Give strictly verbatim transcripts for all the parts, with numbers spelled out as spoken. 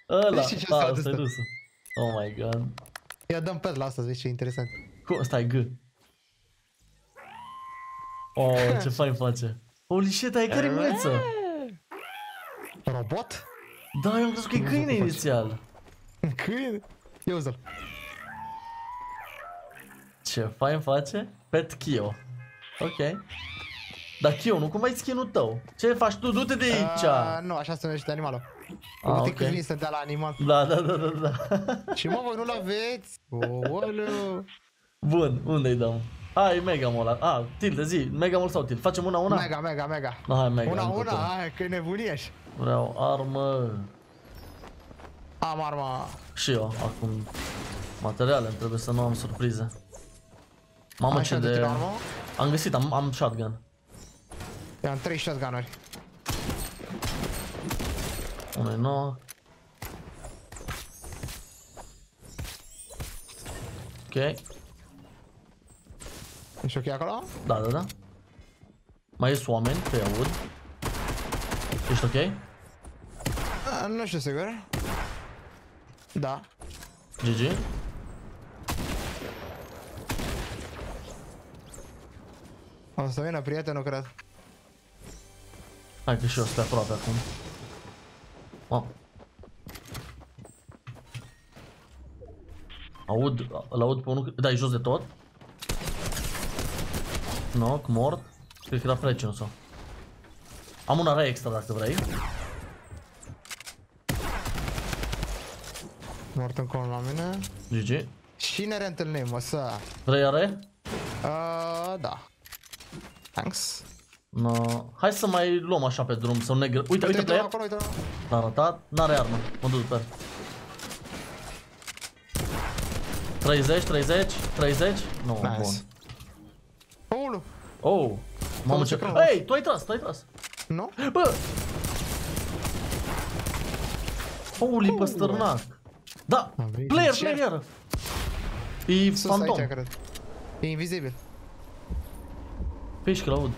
Ăla, Știi ce a, s-a ăsta e dus? rusul. Oh my god. Ia dăm pe la asta, vezi ce interesant. Cum? Stai, G. Oh, ce fain face. Holy shit, ai care mâță? Robot? Da, eu am crezut că e Nu câine știu cum inițial. Câine? Ia uzi-l. Ce fain face? Pet Kio. Ok. Dar Kio, nu cum ai skin-ul tău? Ce faci tu? Du-te de aici! Uh, nu, așa se numește animalul. Ah, Ah, ok. okay. Să dea la animal. Da, da, da, da, da. Și mă, voi nu-l aveți? Ooleu. Bun, unde-i dăm? Hai, Megamol ăla. A, Tilde, zi, Megamol sau Tilde? Facem una, una? Mega, mega, mega. No, hai, Mega. Una, încă una, tot. hai, că e nebunie așa. Vreau armă. Am arma. Și eu, acum. Materiale, îmi trebuie să nu am surprize. Mamă, Ai ce de de... armă? Am găsit, am, am shotgun. Eu am trei shotgun-uri. Unul e nouă. Ok. Ești ok acolo? Da, da, da. Mai ies oameni, te aud. Ești ok? A, nu știu sigur. Da. G G. O să vină prietenul, cred. Hai că și eu sunt pe aproape acum. Wow. Aud, îl aud pe unul, da, e jos de tot. No, mort. Cred că era frecinul sau. Am un array extra dacă vrei. Mort încă unul la mine. G G. Și ne reîntâlnim, o să... Vrei array? Uh, da. Thanks. No. Hai să mai luăm așa pe drum, să nu ne gră... Uite, uite, uite player. acolo, uite acolo. L-a arătat, n-are armă, mă duc pe el. treizeci, treizeci, treizeci? Nu, Nice. bun. Ulu. Oh, mamă ce ce... frumos. Ei, tu ai tras, tu ai tras. Nu? Bă! Holy păstărnac. Da, Am venit player, în cer. player iară. E Sus fantom. aici, cred. E invizibil. Pe aici că l-aud.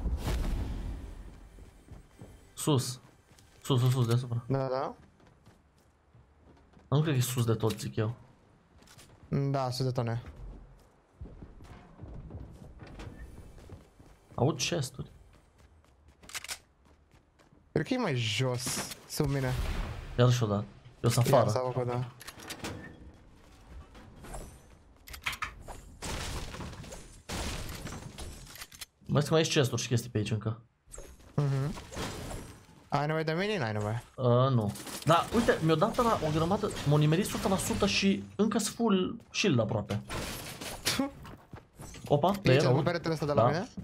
Sus. Sus, sus, sus, deasupra. Da, da. Nu cred că e sus de tot, zic eu. Da, sus de tone. Aud chesturi. Cred că e mai jos, sub mine. Iar și-o dat. Eu sunt Iar afară. s-a făcut, da. Mai să mai ieși chesturi și chestii pe aici încă. Mhm. Ai nevoie de mine? N-ai nevoie. Uh, nu. Da, uite, mi-o dat la o grămadă, m-o nimerit o sută la sută și încă-s full shield aproape. Opa, Aici, player, cu aud. peretele ăsta de la Da. mine?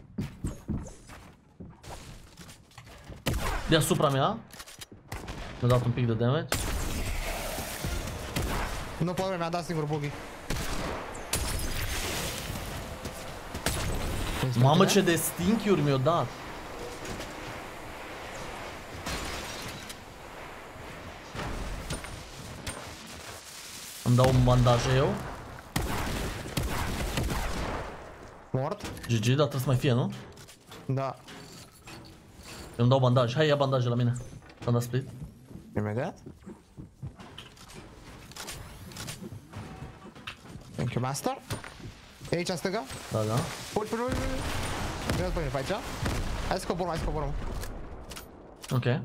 Deasupra mea. Mi-a dat un pic de damage. Nu poate, mi-a dat singur buggy. Mamă, ce de stinky-uri mi-o dat. Îmi dau un bandaj eu. Mort? G G, dar trebuie să mai fie, nu? Da. Eu îmi dau bandaj. Hai, ia bandaje la mine. Am dat split. Imediat. Thank you, master. E aici în stânga? Da, da. Pui, pui, pui, pui. Vreau pe mine, pe aici? Hai să coborăm, hai să coborăm. Ok.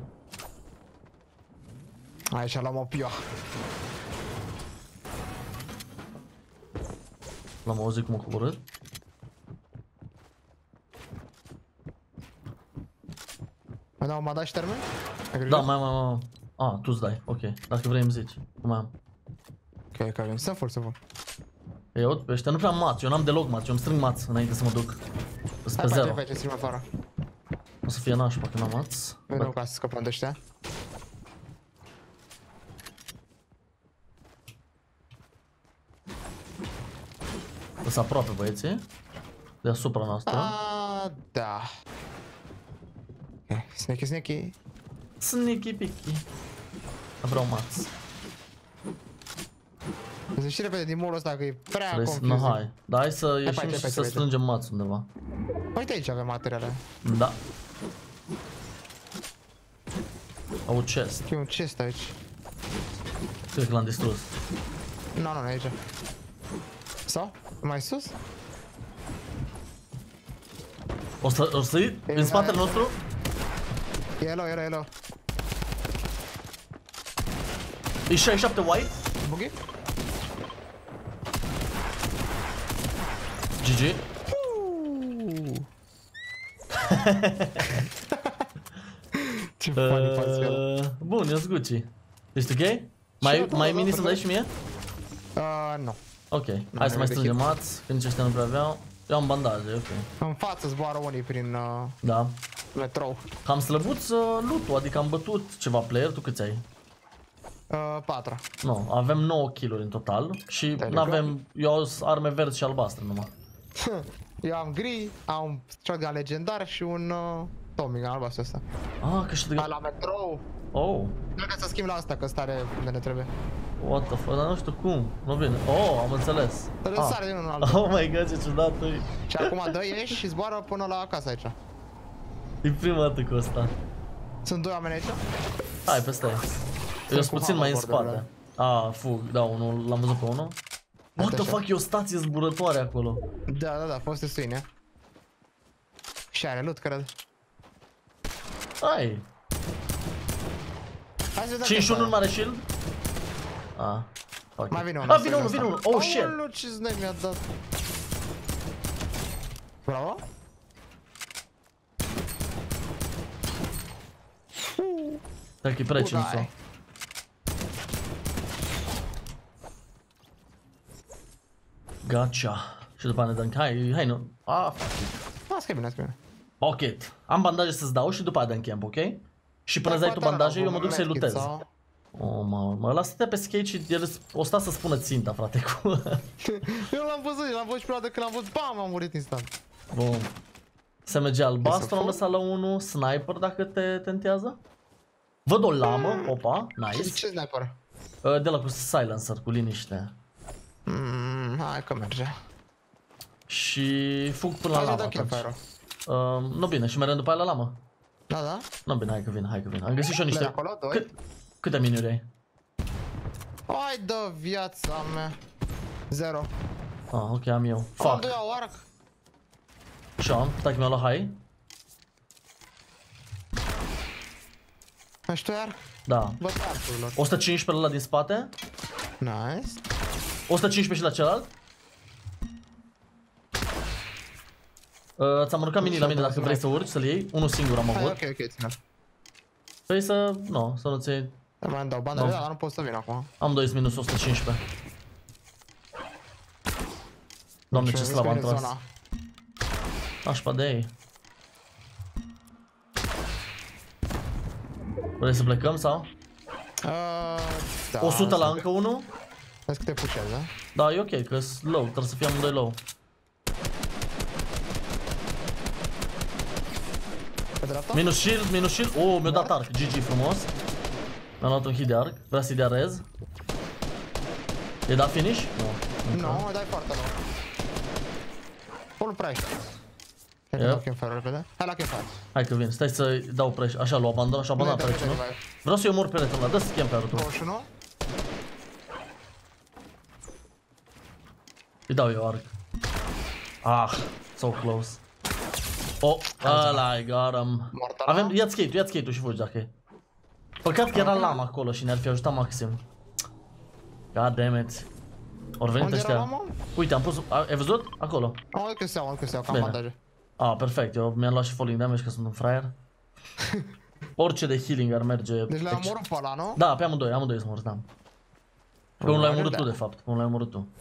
Aici l-am o pioa. L-am auzit cum a coborât. Mai dau un bandaj și termen? Da, mai, mai, mai. Ah, tu-ți dai. Ok. Dacă vrei îmi zici. Cum mai am. Ok, ok, avem. Sunt full, sunt full. Eu aud pe ăștia. Nu prea am mați. Eu n-am deloc mați. Eu îmi strâng mați înainte să mă duc. Sunt pe Hai, zero. face, face, ținem afară. O să fie nașpa că n-am mați. Nu, ca să scăpăm de ăștia. Sunt aproape băieții. Deasupra noastră. Ah, da. Ok, sneaky, sneaky. Sneaky picky. Vreau mați. Să ieși repede din molul ăsta că e prea Trebuie să... confuzing. No, hai. Dar hai să ieșim hai, hai, și hai, să hai, strângem mați undeva. Uite aici avem materiale. Da. Au chest. E un chest aici. Cred că l-am distrus. Nu, nu, nu, aici. Sau? Mai sus? O să, o să iei în spatele nostru? Yellow, yellow, yellow. E șaizeci și șapte white. Buggy? G G. Ce funny faci el. Uh, bun, eu-s Gucci. Ești ok? Mai, mai mini să-mi dai și mie? Uh, nu. Ok, hai să mai strângem mați, că nici ăștia nu prea aveau. Eu am bandaje, ok. În față zboară unii prin uh, Da. metrou. Cam slăbuț uh, loot-ul, adică am bătut ceva player, tu câți ai? Uh, patra. Nu, avem nouă kill-uri în total și n-avem, eu am arme verzi și albastre numai. Eu am gri, am un shotgun legendar și un uh, Tommy gun albastru ăsta. Ah, că știu de... La metrou. Oh, Trebuie să schimb la asta, că stare unde ne trebuie. what the fuck, dar nu știu cum, nu vine. Oh, am înțeles. Trebuie să sare din unul în Ah. altul. Oh my god, ce ciudat e. Și acum dă ieși și zboară până la acasă aici. E prima dată cu ăsta. Sunt doi oameni aici? Hai, peste aia. Eu sunt puțin mai în spate. Ah, fug, da, unul, l-am văzut pe unul. What the fuck, e o stație zburătoare acolo. Da, da, da, foste suine. Și are loot, cred. Hai. Hai să vedem. cincizeci și unu în mare shield. Ah, fuck. Mai vine unul. Ah, vine unul, vine unul. Oh, shit. Aoleu, ce snake mi-a dat. Bravo. Stai că e prea Udai. cinso. Gotcha. Și după aia ne dăm, hai, hai nu. Ah, fuck it. Las că e bine, las că e bine. Ok, am bandaje să-ți dau și după aia dăm camp, ok? Și până îți dai tu bandaje, eu mă duc să-i lutez. Oh, mă, mă, lasă-te pe skate și el o sta să spună ținta, frate, cu... Eu l-am văzut, l-am văzut și prima dată când l-am văzut, bam, am murit instant. Bun. Se merge albastru, am lăsat la unul, sniper dacă te tentează. Văd o lamă, opa, nice. Ce sniper? Uh, De la cu silencer, cu liniște. Mm, hai că merge. Și fug până la Hai să lamă dau atunci. campfire-ul. uh, Nu bine, și mergem după aia la lamă. Da, da? Nu bine, hai că vin, hai că vin. Am găsit și eu niște... Plec acolo, doi. Cât, câte miniuri ai? Hai dă viața mea. Zero. Ah, ok, am eu. Am Fuck. doi au arc. Și am, stai că mi-a luat high. Mai știu arc? Da. Bă, arcurilor. o sută cincisprezece la ăla din spate. Nice. o sută cincisprezece și la celălalt. Uh, ți-am urcat mini la mine dacă vrei să urci, să-l iei. Unul singur am Hai, avut. ok, ok, ține-l. Vrei să... Nu, să nu-ți iei... Mai îmi dau bandele, dar nu pot să vin acum. Am doi minus o sută cincisprezece. Doamne, ce slab am tras. Așpa de ei. Vrei să plecăm sau? Uh, da, o sută la să- încă unul? Vezi că te pușează. Da, e ok, că sunt low, trebuie să fie amândoi low. Pe dreapta? Minus shield, minus shield. Oh, mi-a dat arc, G G frumos. Mi-am luat un hit de arc, vrea să-i dea rez. E dat finish? Nu. Nu, dai foarte low. Full price. Hai că Yep. dau campfire repede. Hai la campfire. Hai că vin, stai să-i dau preș. Așa, l-o abandon, așa abandon Bine, trece, nu? bine, bine. Vreau să-i omor peretul ăla, dă-ți camper-ul tu. douăzeci și unu? Îi dau eu arc. Ah, so close. Oh, ăla, I got him. Mortala? Avem, ia-ți skate-ul, ia-ți skate-ul și fugi dacă e. Păcat că era lama acolo și ne-ar fi ajutat maxim. God damn it. Ori venit Unde era ăștia. lama? Uite, am pus, a, ai văzut? Acolo. Am văzut că se iau, am văzut că se iau, cam Bine. bandaje. Ah, perfect, eu mi-am luat și falling damage că sunt un fraier. Orice de healing ar merge. Deci le-am ex- omorât pe ăla, nu? Da, pe amândoi, amândoi sunt morți, da. Pe unul l-ai omorât tu, de fapt, pe unul l-ai omorât tu.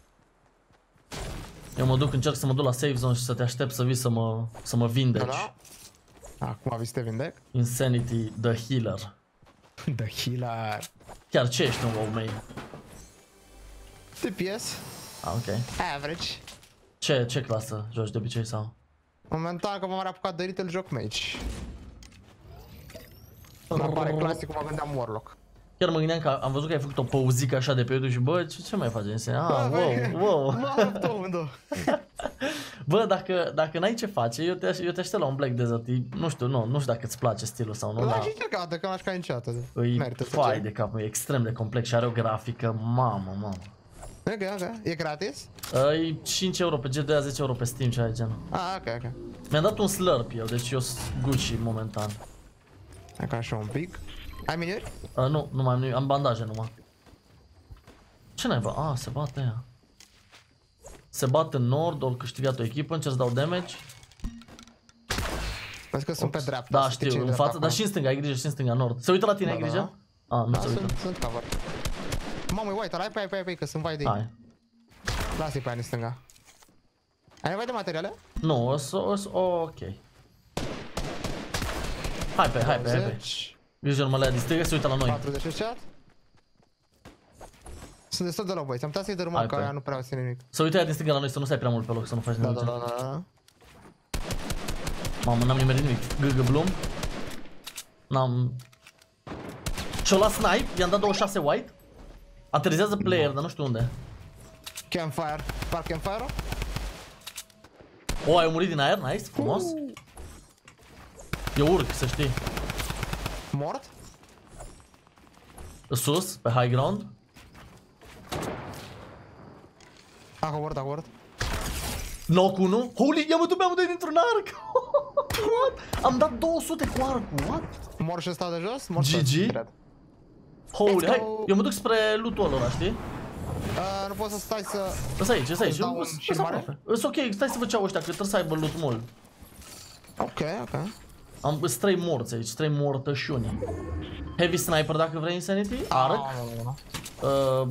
Eu mă duc, încerc să mă duc la safe zone și să te aștept să vii să mă, să mă vindeci. Da, da. Acum vii să te vindec? Insanity, the healer. The healer. Chiar ce ești un wow main? T P S. Ah, ok. Average. Ce, ce clasă joci de obicei sau? Momentan că m-am apucat de Little Joc Mage. Mă pare clasic, mă gândeam Warlock. Chiar mă gândeam că am văzut că ai făcut o pauzică așa de pe YouTube și bă, ce, ce mai faci? Ah, Bă, wow, wow. M-am rupt amândouă. Bă, dacă, dacă n-ai ce face, eu te, eu te aștept la un Black Desert. Nu știu, nu, nu știu dacă îți place stilul sau nu. Da, și încercat, că n-aș ca niciodată. Îi fai de cap, e extrem de complex și are o grafică, mamă, mamă. Ok, ok. E gratis? E cinci euro pe G doi, zece euro pe Steam, ce ai genul. Ah, ok, ok. Mi-am dat un slurp eu, deci eu sunt Gucci momentan. Hai ca așa un pic. Ai miniuri? Uh, nu, nu mai am nimic, am bandaje numai. Ce n-ai bă? Ah, se bate ea. Se bat în nord, au câștigat o echipă, încerc să dau damage. Vezi că sunt pe dreapta. Da, știu, în față, dar și în stânga, ai grijă, și în stânga, nord. Se uită la tine, da, ai grijă? Da. Ah, nu da, se uită. sunt, sunt cover. Mamă, uite, hai pe aia, pe aia, pe aia, că sunt vai de ei. Hai. Lasă-i pe aia în stânga. Ai nevoie de materiale? Nu, o să, o să, ok. Hai pe, hai pe, hai pe. Grijă urmă la ea din stânga, se uită la noi. patruzeci chat. Sunt destul de low, băi, am putea să-i dărâmăm, că aia nu prea ține nimic. Să uită ea din stânga la noi, să nu stai prea mult pe loc, să nu faci nimic. Da, da, da, da. Mamă, n-am nimerit nimic. Gâgă Bloom. N-am... Și-o la snipe, i-am dat douăzeci și șase white. Aterizează player, dar nu știu unde. Campfire, par campfire-ul? O, ai murit din aer, nice, frumos. Eu urc, să știi. Mort? Sus, pe high ground. A coborât, a coborât. Knock unu. Holy, i-am bătut pe amândoi dintr-un arc. What? Am dat două sute cu arcul, what? Mor și ăsta de jos? Mor G G. Holy, hai, eu mă duc spre loot-ul ăla, știi? Uh, nu poți să stai să... Ăsta aici, ăsta aici, dau eu un sunt shield mare? aproape. Îs ok, stai să văd ce au ăștia, că trebuie să aibă loot mult. Ok, ok. Am îs trei morți aici, trei mortășuni. Heavy sniper dacă vrei Insanity, arc. Uh,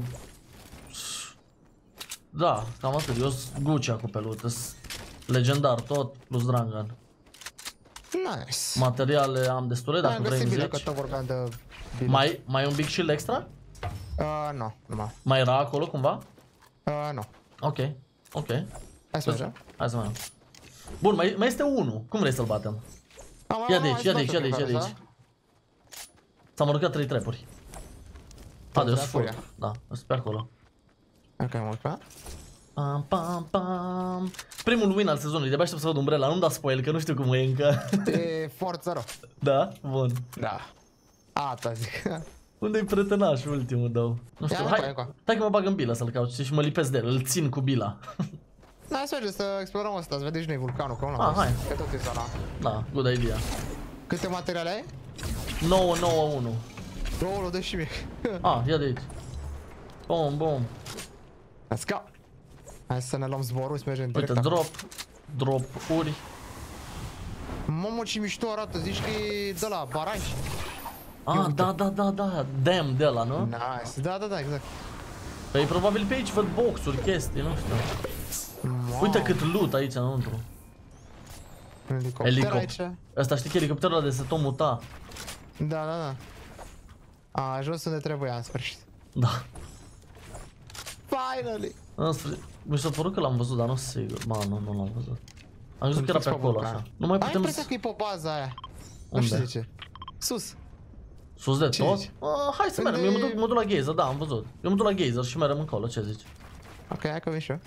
da, cam atât, eu sunt Gucci acum pe loot, îs legendar tot, plus Drangan. Nice. Materiale am destule, dacă vrei zece. zece. Că tot vorbeam de bine. Mai, mai un big shield extra? Uh, nu, nu mai. Mai era acolo cumva? Uh, nu. Ok, ok. Hai să mergem. Hai să mergem. Bun, mai, mai este unul. Cum vrei să-l batem? Ia de aici, ia de aici, ia de aici, ia de aici. S-au măruncat trei trepuri. A, de eu sunt furt. Da, eu sunt pe acolo. Ok, mult pe. Pam, pam, pam. Primul win al sezonului, de-abia aștept să văd Umbrella, nu-mi da spoil, că nu știu cum e încă. E forță rău. Da? Bun. Da. Asta zic. Unde-i prietenaș ultimul, dău? Nu știu, Ia, hai, hai, hai, hai că mă bag în bila să-l caut și mă lipesc de el, îl țin cu bila. Da, hai să mergem să explorăm ăsta, să vedem și noi vulcanul, că unul Ah, hai. Că tot e zona. Da, good idea. Câte materiale ai? nouă nouă unu. Două, dă și mie. Ah, ia de aici. Bum, bum. Let's go. Hai să ne luăm zborul, să mergem direct. Uite, drop. Drop uri. Mamă, ce mișto arată, zici că e de la baraj. Ah, da, da, da, da. Dam de ăla, nu? Nice. Da, da, da, exact. Păi probabil pe aici văd boxuri, chestii, nu știu. Wow. Uite cât loot aici înăuntru. Elicopter Elicopter. aici. Ăsta știi că elicopterul ăla de se tot muta. Da, da, da. A ajuns unde trebuia în sfârșit. Da. Finally! În sfârșit. Mi s-a părut că l-am văzut, dar nu sunt sigur. Ma, nu, nu l-am văzut. Am văzut că era pe acolo, așa. Nu mai Ai putem... impresia că e pe baza aia. Nu Unde? știu de ce. Sus. Sus de Ce tot? zici? Ah, hai să mergem, eu mă duc, mă duc la Geyser, da, am văzut. Eu mă duc la Geyser și mergem încolo, ce zici? Ok, hai că vin și eu.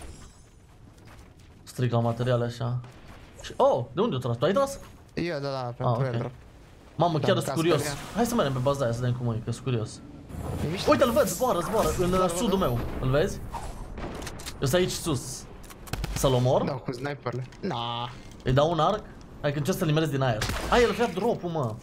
Stric la materiale așa. Și, oh, de unde o tras? Tu ai tras? Eu, da, da, pentru Ah, ok. airdrop. Mamă, Da, chiar în sunt caz curios. că vrea. Hai să mergem pe baza aia să vedem cum e, că sunt curios. E mișto? Uite, îl văd, zboară, zboară, în Da, uh, da, sudul da. meu. Îl vezi? Eu sunt aici sus. Să-l omor? Da, cu sniperle. Na. Îi dau un arc? Hai că încerc să-l nimerez din aer. Ai, el vrea drop-ul, mă.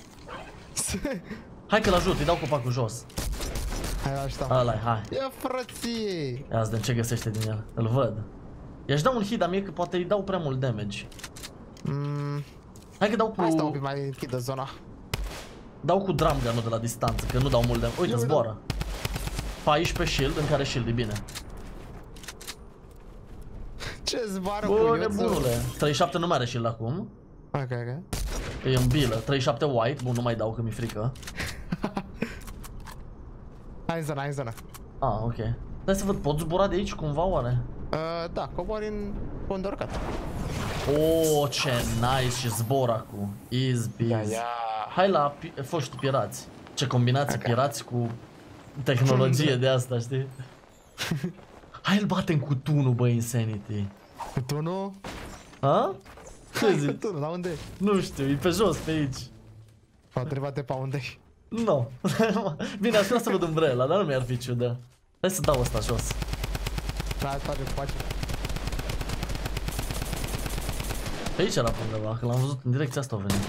Hai că-l ajut, îi dau copacul jos. Hai, la asta. Ăla-i, hai. Ia, frăție! Ia să vedem ce găsește din el. Îl văd. I-aș da un hit, dar mie că poate îi dau prea mult damage. Mm, Hai că dau cu... hai stau un pic mai închidă zona. Dau cu drum gun-ul de la distanță, că nu dau mult damage. Uite, Eu, zboară. paisprezece shield, în care shield e bine. Ce zboară Bă, cu nebunule. treizeci și șapte nu mai are shield acum. Ok, ok. E în bilă. treizeci și șapte white. Bun, nu mai dau că mi-e frică. Hai în zona, hai în zona. Ah, ok. Stai să văd, pot zbura de aici cumva oare? Uh, da, cobori în fund de urcat. Oh, ce nice și zbor acum. Easy Ia, peasy. ia. Hai la pi foști pirați. Ce combinații Ok. pirați cu tehnologie de asta, știi? Hai îl batem cu tunul, bă, Insanity. Cu tunul? Ha? Ce zici? Tu, la unde e? Nu știu, e pe jos, pe aici. M-a întrebat pe unde e. Nu. Bine, aș vrea să văd umbrela, dar nu mi-ar fi ciudă. Hai să dau ăsta jos. Da, face, face. Pe aici era pe undeva, că l-am văzut în direcția asta a venit.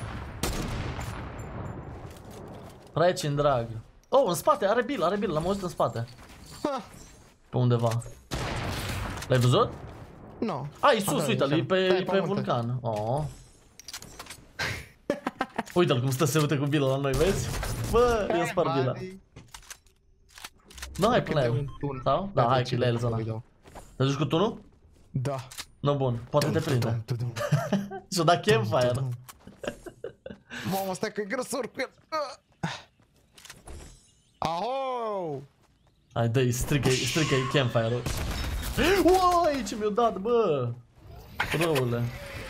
Raici în drag. Oh, în spate, are Bill, are Bill, l-am auzit în spate. Pe undeva. L-ai văzut? Nu. A, e sus, uite-l, e pe, e pe vulcan. Oh. Uite-l cum stă să se uite cu Bill la noi, vezi? Bă, eu spar Bill-a. Da, hai până la el. Sau? Da, hai că la el zona. Te duci cu tunul? Da. Nu, bun, poate te prinde. Și-o da campfire. Mamă, stai că e grăsor cu el. Aho! Hai, dă-i, strică-i, strică-i campfire-ul. Uai, ce mi-a dat, bă! Răule.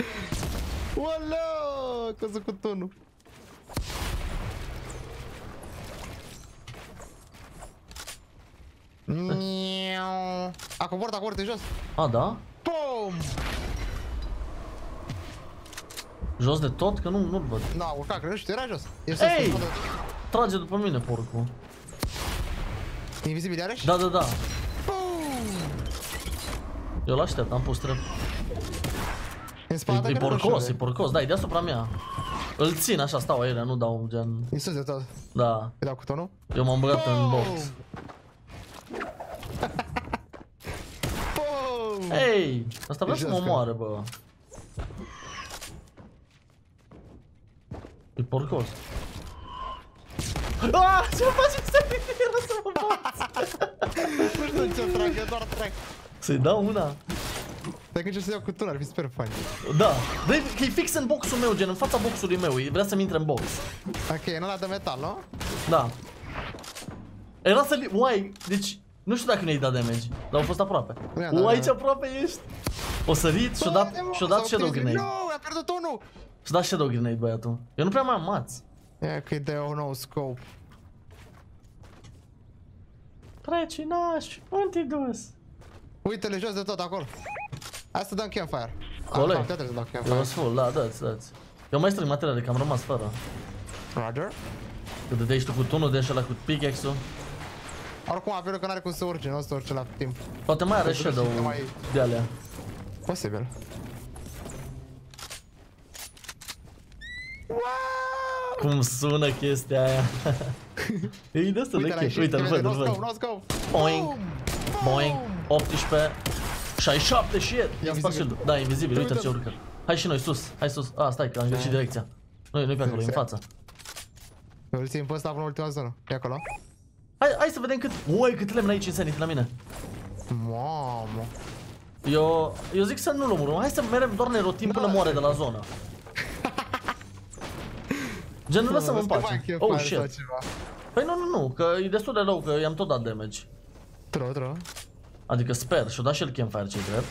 Ualeu, căzut cu tunul. A cobort, a cobort, e jos. A, da? Pum! Jos de tot? Că nu, nu-l văd. Na, urca, cred, nu știu, era jos. Ei! Trage după mine, porcul. Invizibil iarăși? Da, da, da. Eu l-aștept, am pus trep. În spate, e, e porcos, e porcos, da, e deasupra mea. Îl țin așa, stau aiurea, nu dau gen... E sus de tot. Da. Îi dau cu tonul? Eu m-am băgat în box. Ei, asta vrea să mă omoare, bă. E porcos. Aaaa, ce mă faci să era să mă bați? Nu știu ce trag, eu doar trag. Să-i dau una? Dacă încerc să iau cu tunul, ar fi super fain. Da, că e fix în boxul meu, gen în fața boxului meu, vrea să-mi intre în box. Ok, în ăla de metal, nu? Da. Era să-l... Uai, deci... Nu știu dacă ne-ai dat damage, dar au fost aproape. Uai, ce aproape ești! O sărit și-o dat, și-o dat Shadow Grenade. Nu, a pierdut unul! Și-o dat Shadow Grenade, băiatul. Eu nu prea mai am mați. Ia că-i dă un nou scope. Treci, naș, unde-i dus? Uite-le jos de tot acolo. Hai să dăm campfire. Cole? Ah, trebuie să dăm campfire. Eu sunt full, da, dați, dați. Eu mai strâng materiale, că am rămas fără. Roger. Că dădeai tu cu tunul, de ăla cu pickaxe-ul. Oricum apelul că n-are cum să urce, nu o să urce la timp. Poate mai are shadow de alea. Posibil. Cum sună chestia aia. E de asta de chef, uite-l văd, îl văd. Boing, boing, optsprezece, șaizeci și șapte, shit. I-am spart shield-ul, da, invizibil, uite ce urcă. Hai și noi, sus, hai sus, a, stai că am greșit direcția. Nu, nu-i pe acolo, e în fața. Îl țin pe ăsta până în ultima zonă, e acolo? Hai, hai să vedem cât, uai, cât lemn aici insanity la mine. Mamă. Eu, eu zic să nu-l omorâm, hai să merem doar ne rotim până moare de la zonă. Gen, nu lăsăm în pace. Oh, shit. Păi nu, nu, nu, că e destul de rău, că i-am tot dat damage. True, true. Adică sper, și-o dat și el campfire, ce-i drept.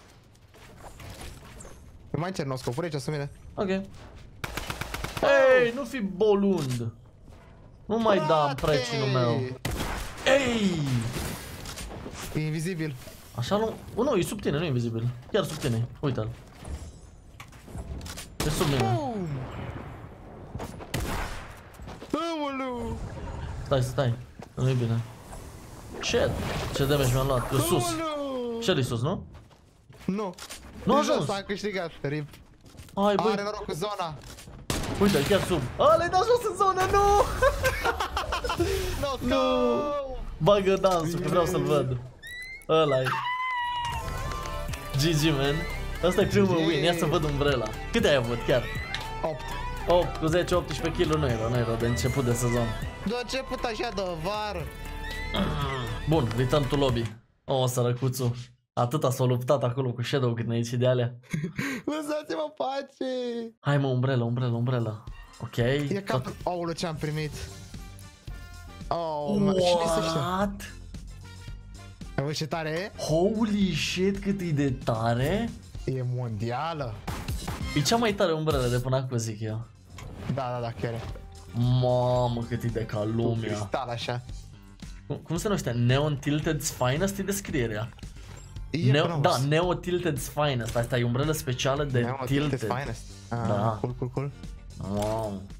Mai încerc noscopuri aici, să mine. Ok. Ei, nu fi bolund. Nu mai da în precinul meu. Ei! E invizibil. Așa nu... Oh, nu, e sub tine, nu e invizibil. Chiar sub tine, uite-l. E sub mine. Stai, stai, nu-i bine. Shit, ce damage mi-am luat, eu sus. Ce-l-i sus, nu? Nu. Nu a ajuns. Am câștigat, rip. Hai, băi. Are noroc cu zona. Uite, chiar sub. A, le-ai dat jos în zonă, nu! Nu! Bagă dansul, că vreau să-l văd. Ăla-i. G G, man. Asta e primul win, ia să văd umbrela. Câte ai avut, chiar? opt. opt cu zece, optsprezece kiluri nu era, nu era de început de sezon. De început așa de vară. Bun, return to lobby. O, sărăcuțul. Atâta s-a luptat acolo cu Shadow Grenade și de alea. Lăsați-mă pace! Hai mă, umbrela, umbrela, umbrela. Ok. E ca... Aoleu, ce-am primit. Oh, mă, și What? Ai văzut ce tare e? Holy shit, cât e de tare. E mondială. E cea mai tare umbrelă de până acum, zic eu. Da, da, da, chiar e. Mamă, cât e de ca lumea. Cristal așa. Cum, cum se numește? Neon Tilted's Finest e descrierea. E Neo, da, Neo Tilted's Finest. Asta e umbrelă specială de Neo Tilted. Tilted's Finest. Ah, Da. cool, cool, cool. Wow.